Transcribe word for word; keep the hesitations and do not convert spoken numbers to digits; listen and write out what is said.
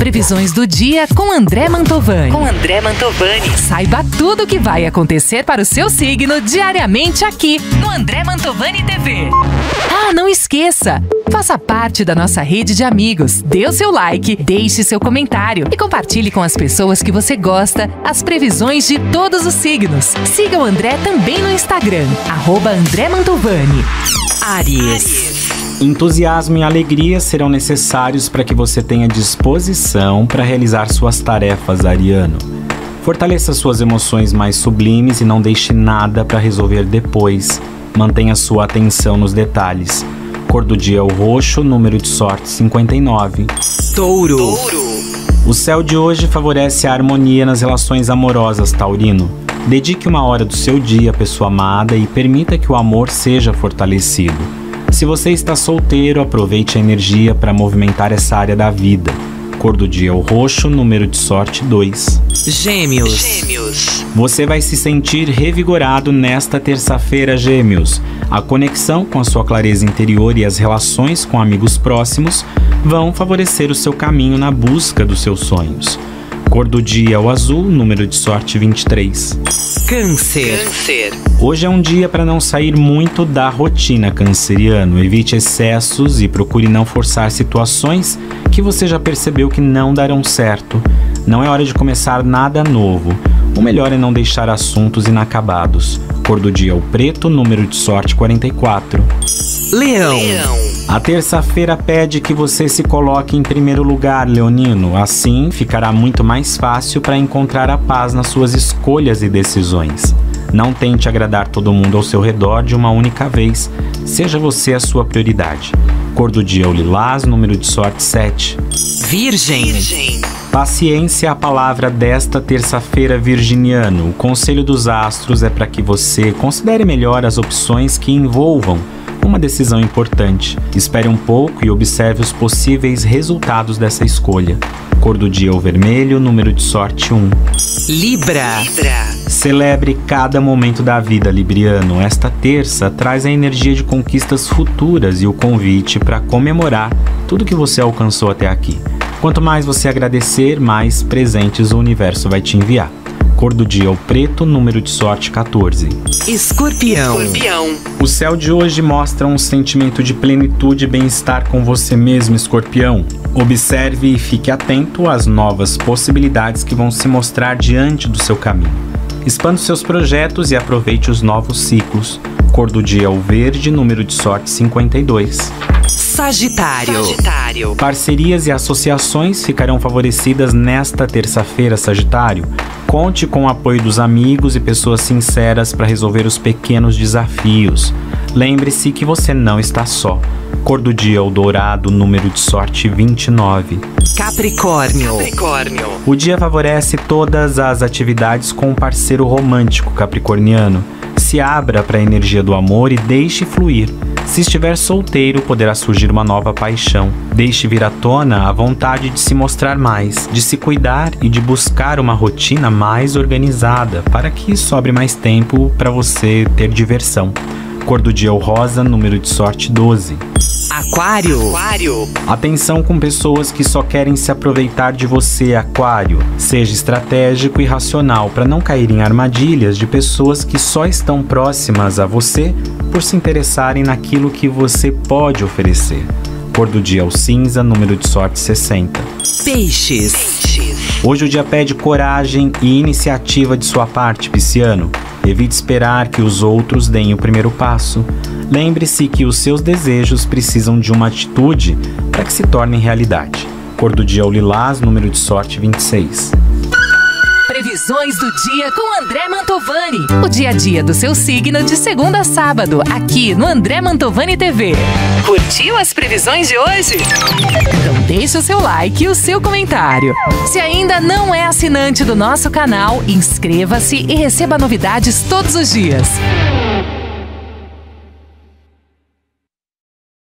previsões do dia com André Mantovani. Com André Mantovani. Saiba tudo o que vai acontecer para o seu signo diariamente aqui no André Mantovani T V. Ah, não esqueça! Faça parte da nossa rede de amigos, dê o seu like, deixe seu comentário e compartilhe com as pessoas que você gosta as previsões de todos os signos. Siga o André também no Instagram, arroba André Mantovani. Áries. Entusiasmo e alegria serão necessários para que você tenha disposição para realizar suas tarefas, ariano. Fortaleça suas emoções mais sublimes e não deixe nada para resolver depois. Mantenha sua atenção nos detalhes. Cor do dia é o roxo, número de sorte cinquenta e nove. Touro. Touro. O céu de hoje favorece a harmonia nas relações amorosas, taurino. Dedique uma hora do seu dia à pessoa amada e permita que o amor seja fortalecido. Se você está solteiro, aproveite a energia para movimentar essa área da vida. Cor do dia é o roxo, número de sorte dois. Gêmeos. Gêmeos. Você vai se sentir revigorado nesta terça-feira, Gêmeos. A conexão com a sua clareza interior e as relações com amigos próximos vão favorecer o seu caminho na busca dos seus sonhos. Cor do dia é o azul, número de sorte vinte e três. Câncer. Câncer. Hoje é um dia para não sair muito da rotina, canceriano. Evite excessos e procure não forçar situações que você já percebeu que não darão certo. Não é hora de começar nada novo. O melhor é não deixar assuntos inacabados. Cor do dia é o preto, número de sorte quarenta e quatro. Leão. Leão. A terça-feira pede que você se coloque em primeiro lugar, leonino. Assim, ficará muito mais fácil para encontrar a paz nas suas escolhas e decisões. Não tente agradar todo mundo ao seu redor de uma única vez. Seja você a sua prioridade. Cor do dia é o lilás, número de sorte sete. Virgem. Virgem. Paciência é a palavra desta terça-feira, virginiano. O conselho dos astros é para que você considere melhor as opções que envolvam uma decisão importante. Espere um pouco e observe os possíveis resultados dessa escolha. Cor do dia é o vermelho, número de sorte um. Libra. Libra. Celebre cada momento da vida, libriano. Esta terça traz a energia de conquistas futuras e o convite para comemorar tudo que você alcançou até aqui. Quanto mais você agradecer, mais presentes o universo vai te enviar. Cor do dia é o preto, número de sorte quatorze. Escorpião. Escorpião. O céu de hoje mostra um sentimento de plenitude e bem-estar com você mesmo, escorpião. Observe e fique atento às novas possibilidades que vão se mostrar diante do seu caminho. Expanda seus projetos e aproveite os novos ciclos. Cor do dia é o verde, número de sorte cinquenta e dois. Sagitário. Sagitário. Parcerias e associações ficarão favorecidas nesta terça-feira, Sagitário. Conte com o apoio dos amigos e pessoas sinceras para resolver os pequenos desafios. Lembre-se que você não está só. Cor do dia é o dourado, número de sorte vinte e nove. Capricórnio. Capricórnio. O dia favorece todas as atividades com um parceiro romântico capricorniano. Se abra para a energia do amor e deixe fluir. Se estiver solteiro, poderá surgir uma nova paixão. Deixe vir à tona a vontade de se mostrar mais, de se cuidar e de buscar uma rotina mais organizada para que sobre mais tempo para você ter diversão. Cor do dia é o rosa, número de sorte doze. Aquário. Aquário. Atenção com pessoas que só querem se aproveitar de você, Aquário. Seja estratégico e racional para não cair em armadilhas de pessoas que só estão próximas a você por se interessarem naquilo que você pode oferecer. Cor do dia é o cinza, número de sorte sessenta. Peixes. Peixes. Hoje o dia pede coragem e iniciativa de sua parte, pisciano. Evite esperar que os outros deem o primeiro passo. Lembre-se que os seus desejos precisam de uma atitude para que se tornem realidade. Cor do dia é o lilás, número de sorte vinte e seis. Previsões do dia com André Mantovani. O dia a dia do seu signo de segunda a sábado, aqui no André Mantovani T V. Curtiu as previsões de hoje? Então deixe o seu like e o seu comentário. Se ainda não é assinante do nosso canal, inscreva-se e receba novidades todos os dias.